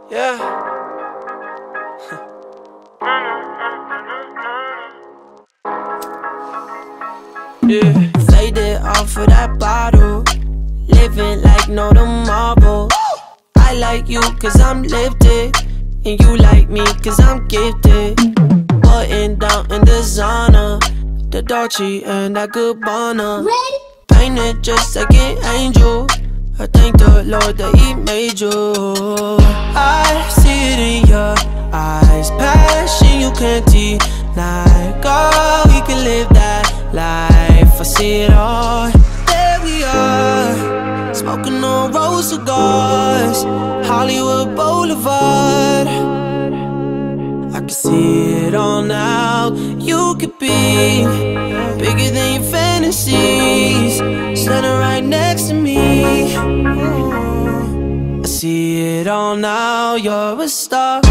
Yeah. Yeah. Faded off of that bottle, living like no tomorrow. I like you cause I'm lifted, and you like me cause I'm gifted. Button down in the sauna, the Dolce and that Gabbana. Painted just like an angel, I thank the Lord that he made you. I see it in your eyes, passion you can't deny. Girl, we can live that life, I see it all. There we are, smoking on rose cigars, Hollywood Boulevard. I can see it all now. You could be bigger than your fantasies, standing right next to me. I see it all now. You're a star.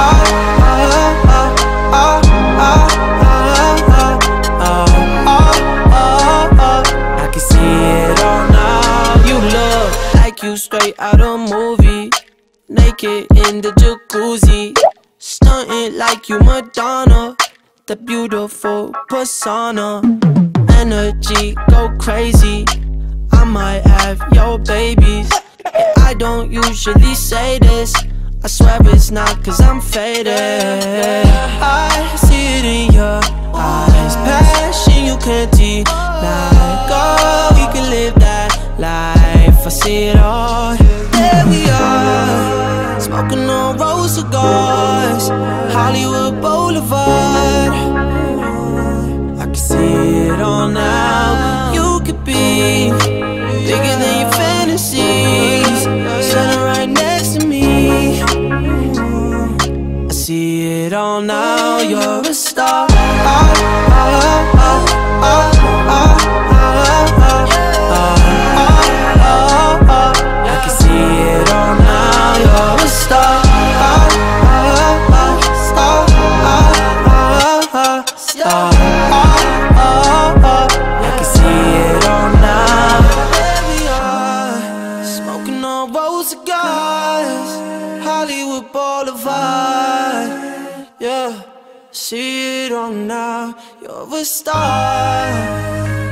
I can see it all now. You look like you straight out of a movie, naked in the jacuzzi, stuntin' like you Madonna, the beautiful persona. Energy go crazy, I might have your babies. And I don't usually say this, I swear it's not cause I'm faded. I see it in your eyes, passion you can't deny. Girl, we can live that life, I see it all. There we are, smoking on rose cigars, Hollywood Boulevard. I can see it all now. You could be bigger than your fantasies, standing right next to me. I see it all now. You're a star. I can see it all now. You're a star. I can see it all now. There we are, smoking on rose cigars, Hollywood Boulevard. Yeah, see it all now. You're a star.